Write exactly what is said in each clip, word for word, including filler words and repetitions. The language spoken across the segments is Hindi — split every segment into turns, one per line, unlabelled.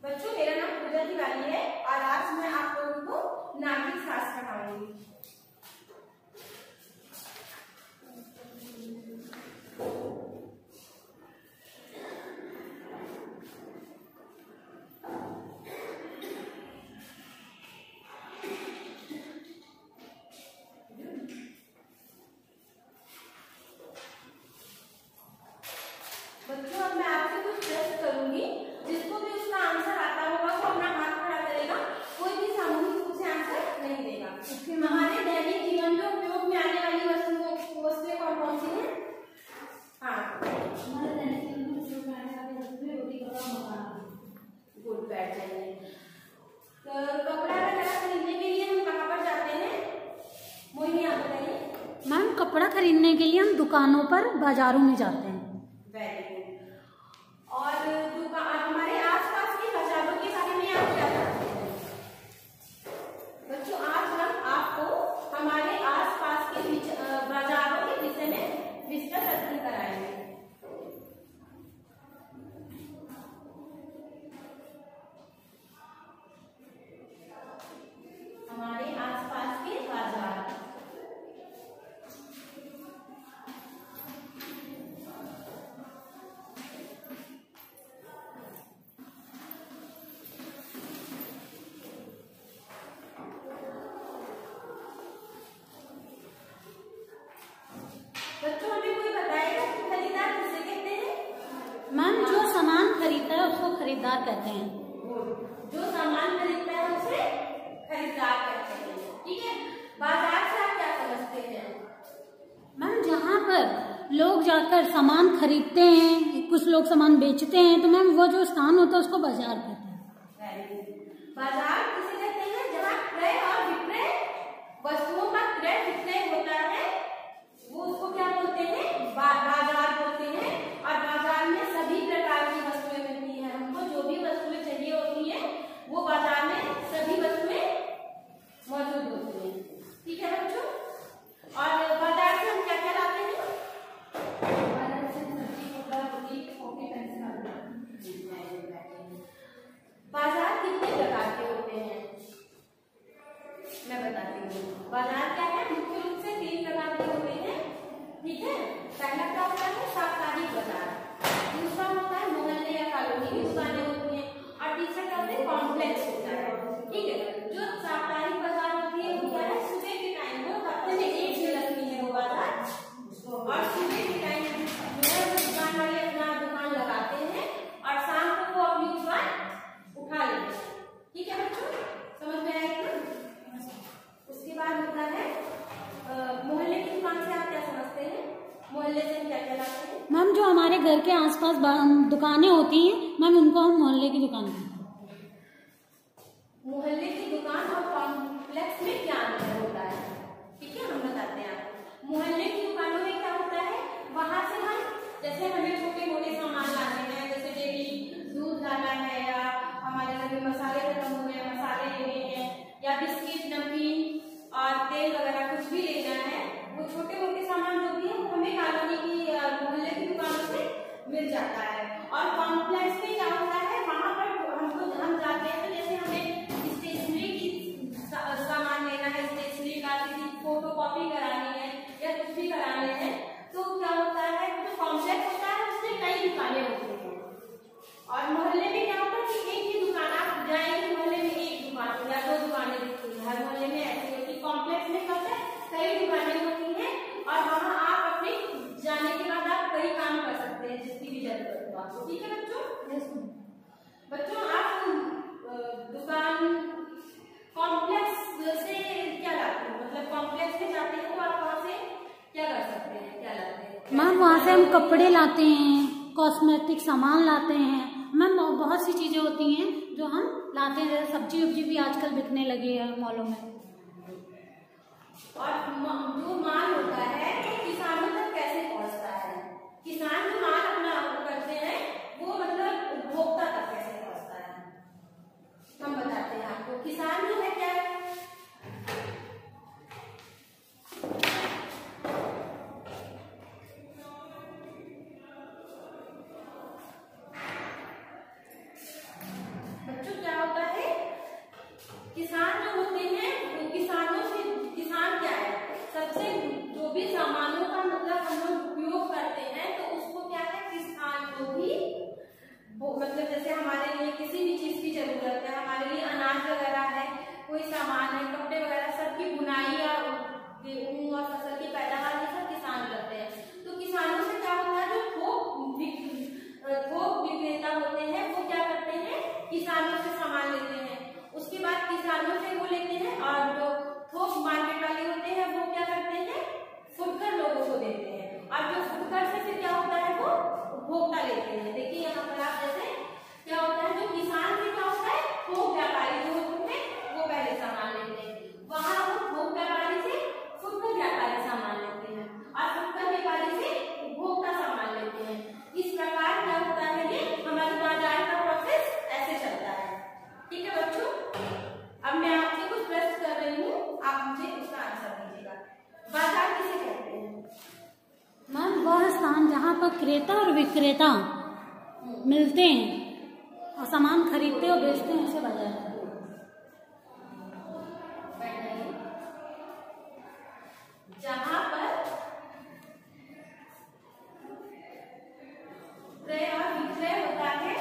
बच्चों मेरा नाम पूजा तिवारी है और आज मैं आप लोगों को नागरिक शास्त्र पढ़ाऊंगी। बच्चों अब मैं आपसे कुछ प्रश्न करूंगी, जिसको भी उसका आंसर आता होगा वो अपना हाथ खड़ा करेगा। कोई भी सामूहिक रूप से आंसर नहीं देगा। हमारे दैनिक जीवन में उपयोग में आने वाली वस्तुओं वस्तुएं कौन कौन सी हैं? हाँ, हमारे दैनिक जीवन में उपयोग में आने वाली वस्तुएं रोटी कपड़ा मकान। गुड, बैठ जाइए। तो कपड़ा वगैरह खरीदने के लिए हम कहाँ पर जाते हैं? मोहिनी आप बताइए।
मैम कपड़ा खरीदने के लिए हम दुकानों पर, बाजारों में जाते हैं।
Very good. और दुकान हमारे आसपास के बाजारों के बारे में आप क्या जानते हैं? बच्चों आज हम आपको हमारे आसपास के बाजारों के विषय में विस्तृत अध्ययन कराएंगे। हमारे आसपास के बाजार। बच्चों हमें कोई बताएगा कि खरीदार किसे कहते हैं?
मैम जो सामान खरीदता है उसको खरीदार कहते हैं।
जो सामान खरीदता है उसे खरीदार कहते हैं। ठीक है, बाजार से आप क्या समझते हैं?
मैम जहाँ पर लोग जाकर सामान खरीदते हैं, कुछ लोग सामान बेचते हैं, तो मैम वो जो स्थान होता है उसको बाजार कहते हैं।
बाजार किसे कहते हैं? जहाँ क्रय और विक्रय, वस्तुओं का क्रय विक्रय होता है, वो उसको क्या बोलते हैं? बा, बाजार बोलते हैं। और बाजार में सभी प्रकार की वस्तुएं मिलती हैं। हमको जो भी वस्तुएं चाहिए होती हैं वो बाजार में सभी वस्तुएं मौजूद होती हैं। ठीक है बच्चों, और बाजार से हम क्या क्या लाते हैं? बाजार से सब्जी, कपड़ा, रोटी, कॉपी, पेंसिल आदि। बाजार कितने प्रकार के होते हैं मैं बताती हूँ। बाजार क्या है? मुख्य रूप से तीन प्रकार के होते हैं। ठीक है, पहला क्या होता है? साप्ताहिक बाजार। दूसरा होता है मोहल्ले या कॉलोनी की दुकानें होती हैं। और तीसरा क्या होता है? कॉम्प्लेक्स होता है। ठीक है, जो साप्ताहिक बाजार होती है वो क्या है? सुबह के टाइम को हफ्ते में एक दिन लगती है वो बाजार, और सुबह के टाइम जो है वो दुकान वाले अपना दुकान लगाते हैं और शाम को वो अपनी दुकान उठा लेते हैं। ठीक है बच्चों, समझ में आएगी ना? उसके बाद होता है मोहल्ले की दुकान से आप क्या समझते हैं? मोहल्ले से हम क्या क्या लाते हैं?
मैम जो हमारे घर के आसपास दुकानें होती हैं मैम उनको हम मोहल्ले की दुकान कहते हैं।
मोहल्ले की दुकान और कॉम्प्लेक्स में क्या अंतर होता है? ठीक है, हम बताते हैं आपको। मोहल्ले की दुकानों में क्या होता है? वहां से हम जैसे हमें छोटे मोटे सामान लाने हैं, जैसे डेली दूध लाना है, या हमारे घर में मसाले खत्म हो गए, मसाले लेने हैं, या बिस्किट, नमकीन और तेल वगैरह कुछ भी लेना है, वो छोटे मोटे सामान जो भी है वो हमें कॉलोनी की मोहल्ले की दुकानों से मिल जाता है। और कॉम्प्लेक्स में क्या होता है? वहां पर हमको हम जाते हैं, तो जैसे हमें स्टेशनरी की सामान लेना है, स्टेशनरी का किसी फोटो कॉपी करानी है या कुछ भी कराने हैं, तो क्या होता है? जो कॉम्प्लेक्स होता है उसमें कई दुकानें होती हैं। और मोहल्ले में क्या होता है कि एक ही दुकान, आप जाएंगे मोहल्ले में एक दुकान या दो दुकानें दिखती है, हर मोहल्ले में ऐसी होती है। कॉम्प्लेक्स में क्या होता है? कई दुकानें होती हैं और वहाँ आप अपने जाने के बाद आप कई काम कर सकते हैं जिसकी भी जरूरत हो आपको। ठीक है बच्चों? बच्चों आप दुकान कॉम्प्लेक्स से क्या लाते हैं? मतलब कॉम्प्लेक्स में जाते हैं तो आप वहाँ से क्या कर सकते हैं? क्या लाते हैं?
मैम वहाँ से हम कपड़े लाते हैं, कॉस्मेटिक सामान लाते हैं। मैम बहुत सी चीजें होती हैं जो हम लाते हैं, जैसे सब्जी वब्जी भी आजकल बिकने लगी है मॉलों में।
और जो माल होता है वो किसानों तक कैसे पहुंचता है? किसान जो माल अपना करते हैं वो मतलब उपभोक्ता तक कैसे पहुंचता है? हम बताते हैं आपको। किसान जो है क्या है? मतलब जैसे हमारे लिए किसी भी चीज की जरूरत है, हमारे लिए अनाज वगैरह है, कोई सामान है, कपड़े वगैरह, सबकी बुनाई या गेहूं और फसल की पैदावार ये सब किसान करते हैं। तो किसानों से क्या होता है, जो थोक थोक विक्रेता होते हैं वो क्या करते हैं, किसानों से सामान लेते हैं, उसके बाद किसानों से वो लेते हैं, और जो थोक मार्केट वाले होते हैं वो क्या करते हैं, फुटकर लोगों को देते हैं, और जो फुटकर से फिर क्या होता है वो उपभोक्ता लेते हैं। देखिए यहाँ पर आप जैसे क्या होता है, जो किसान से क्या होता है, थोक व्यापारी जो होते हैं वो पहले सामान लेते हैं, वहां वो थोक व्यापारी से फुटकर व्यापारी सामान लेते हैं, और फुटकर व्यापारी से उपभोक्ता सामान लेते हैं। इस प्रकार क्या होता है, ये हमारे बाजार का प्रोसेस ऐसे चलता है। ठीक है बच्चों, अब मैं आपसे कुछ प्रश्न कर रही हूँ, आप मुझे उसका आंसर दीजिएगा। बाजार किसे कहते हैं?
मैम वह स्थान जहाँ पर क्रेता और विक्रेता मिलते हैं और सामान खरीदते और बेचते हैं, उसे बाजार कहते हैं।
जहाँ पर क्रय और विक्रय होता है,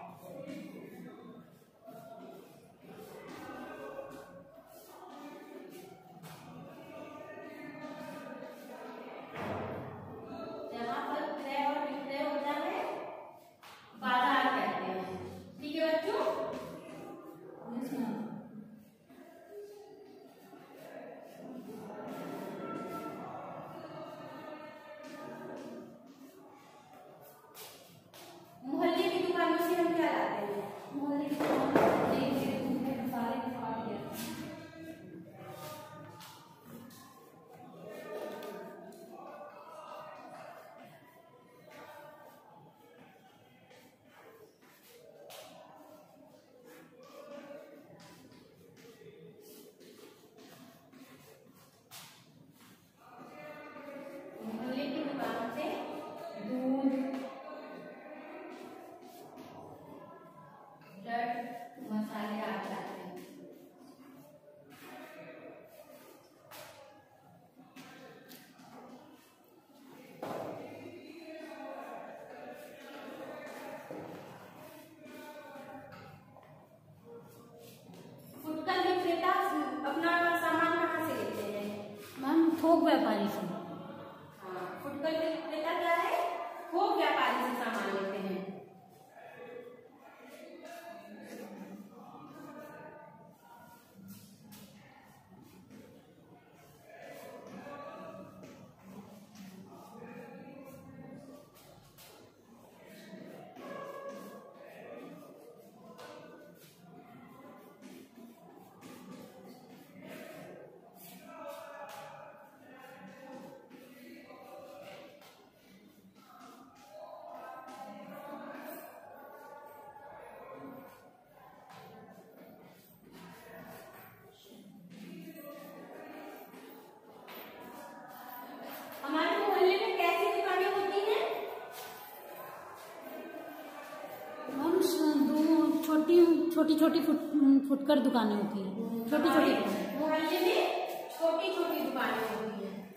जहाँ पर क्रय और विक्रय होता है बाजार कहते हैं। ठीक है बच्चों, मोहल्ले की दुकानों से हम क्या लाते हैं?
मोहल्ले की दुकान देखिए, सारे फाड़ गया।
मोहल्ले की दुकान से दूध, ब्रेड, मसाले आ जाते हैं। फुटकर विक्रेता अपना सामान कहाँ से लेते हैं?
मैम थोक व्यापारी से।
हाँ, फुटकर विक्रेता क्या है, थोक व्यापारी से सामान लेते हैं। हमारे मोहल्ले में कैसी दुकानें होती हैं?
मैम दो छोटी छोटी छोटी फुट फुटकर दुकानें होती हैं, छोटी छोटी।
मोहल्ले में छोटी छोटी दुकानें होती हैं।